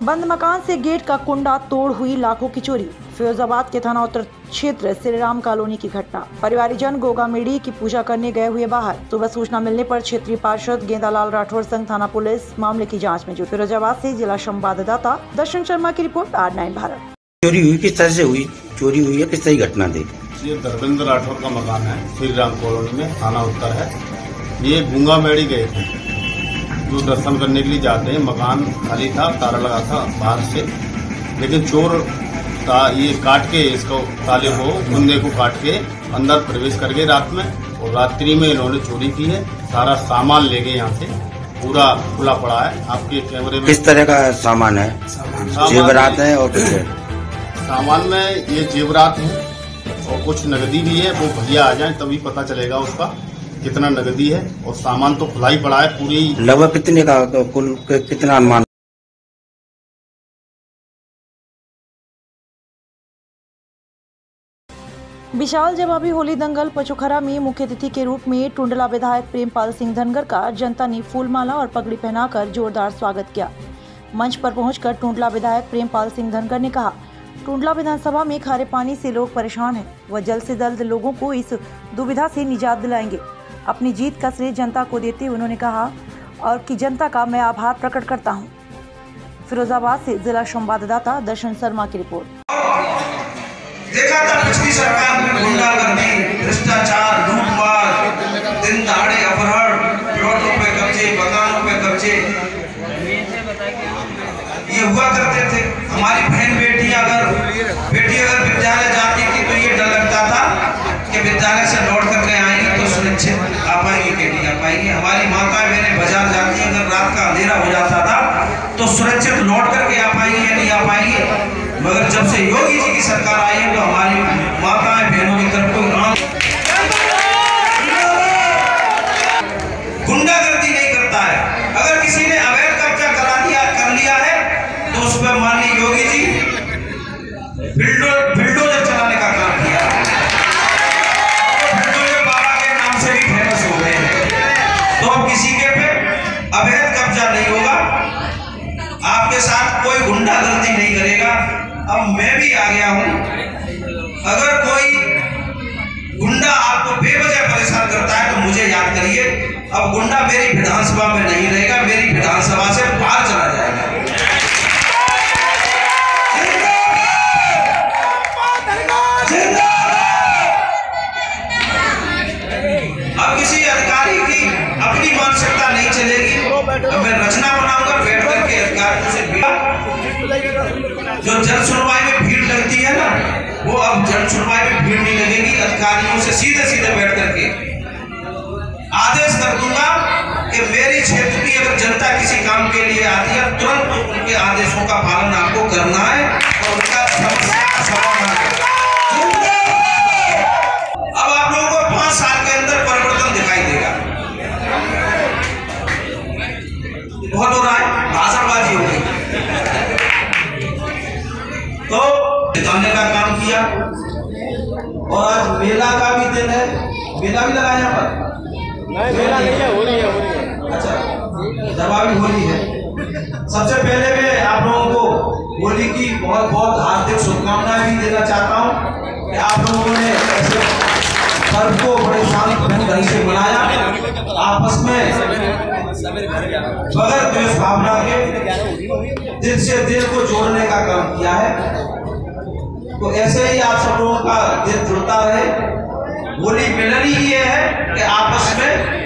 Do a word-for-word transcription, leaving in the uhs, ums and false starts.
बंद मकान से गेट का कुंडा तोड़ हुई लाखों की चोरी। फिरोजाबाद के थाना उत्तर क्षेत्र श्री राम कॉलोनी की घटना। परिवारजन गोगामेड़ी की पूजा करने गए हुए बाहर। सुबह सूचना मिलने पर क्षेत्रीय पार्षद गेंदालाल राठौर संग थाना पुलिस मामले की जांच में जुटी। फिरोजाबाद से जिला संवाददाता दर्शन शर्मा की रिपोर्ट, आर नाइन भारत। चोरी हुई किस तरह से हुई? चोरी हुई है किस तरह की घटना थी? ये धर्मेंद्र राठौर का मकान है, श्री राम कॉलोनी में, थाना उत्तर है। ये गोगामेड़ी गए थे, जो दर्शन करने के लिए जाते हैं। मकान खाली था, ताला लगा था बाहर से, लेकिन चोर ता, ये काट के इसको ताले को कुंदे को काट के अंदर प्रवेश कर गए रात में, और रात्रि में इन्होंने चोरी की है। सारा सामान ले गए, यहाँ से पूरा खुला पड़ा है। आपके कैमरे में किस तरह का सामान है? जेवरात है और कुछ है? सामान में ये जेवरात है और कुछ नगदी भी है। वो भैया आ जाए तभी पता चलेगा उसका कितना नगदी है, और सामान तो खुला ही पड़ा है पूरी। लगभग कितने का कुल कितना अनुमान? विशाल जवाबी होली दंगल पचोखरा में मुख्य अतिथि के रूप में टुंडला विधायक प्रेमपाल सिंह धनगर का जनता ने फूलमाला और पगड़ी पहनाकर जोरदार स्वागत किया। मंच पर पहुंचकर टुंडला विधायक प्रेमपाल सिंह धनगर ने कहा, टुंडला विधानसभा में खारे पानी से लोग परेशान हैं। वह जल्द से जल्द लोगों को इस दुविधा से निजात दिलाएंगे। अपनी जीत का श्रेय जनता को देते हुए उन्होंने कहा और कि जनता का मैं आभार प्रकट करता हूं। फिरोजाबाद से जिला संवाददाता दर्शन शर्मा की रिपोर्ट। देखा था पिछली सरकार में गुंडागर्दी, भ्रष्टाचार, लूटमार, दिन दहाड़े अपहरण, प्लॉटों पे कब्जे, मकानों पे कब्जे ये हुआ करते थे। हमारी बहन बेटी अगर बेटी अगर विद्यालय जाती थी तो ये डर लगता था कि विद्यालय से लौट करके आएंगी तो सुरक्षित आ पाएंगी कि नहीं आ पाएंगी। हमारी माताएं बहनें बाजार जाती अगर रात का अंधेरा हो जाता था तो सुरक्षित लौट करके आ पाएंगी या नहीं आ पाएंगी। मगर जब से योगी जी की सरकार आई है तो हमारी माताएं बहनों की तरफ कोई गुंडागर्दी नहीं करता है। अगर किसी ने अवैध कब्जा करा दिया कर लिया है तो उस पर माननीय योगी जी बिल्डोजर चलाने का काम किया। बिल्डोजर बाबा के नाम से भी फेमस हो गए हैं। तो अब किसी के पे अवैध कब्जा नहीं होगा, आपके साथ कोई गुंडागर्दी नहीं करेगा। अब मैं भी आ गया हूं। अगर कोई गुंडा आपको बेवजह परेशान करता है तो मुझे याद करिए। अब गुंडा मेरी विधानसभा में नहीं रहेगा, मेरी विधानसभा से बाहर चला जाएगा। अब किसी अधिकारी की अपनी मानसिकता नहीं चलेगी। अब मैं रचना बनाऊंगा बैठ करके अधिकारियों से। जो जन सुनवाई में भीड़ लगती है ना, वो अब जन सुनवाई में भीड़ नहीं लगेगी। अधिकारियों से सीधे सीधे बैठ करके आदेश कर दूंगा कि मेरी क्षेत्र की अगर जनता किसी काम के लिए आती है तुरंत उनके आदेशों का पालन आपको करना है और उनका समस्या का समाधान करना है। अब आप लोगों को पांच साल के अंदर परिवर्तन दिखाई देगा। बहुत हो रहा है, भाषणबाजी हो गई तो जिताने का काम किया। और आज मेला का भी दिन है। मेला भी लगा यहाँ पर? नहीं, मेला नहीं है, होली है, होली है। अच्छा, जवाबी होली है। सबसे पहले मैं आप लोगों को होली की बहुत बहुत हार्दिक शुभकामनाएं भी देना चाहता हूँ कि आप लोगों ने ऐसे पर्व को बड़े शांतिपूर्ण ढंग से मनाया, आपस में बगैर द्वेष भावना के दिल से दिल को जोड़ने का काम किया है। तो ऐसे ही आप सब लोगों का दिल जुड़ता रहे। होली मिलन ही ये है कि आपस में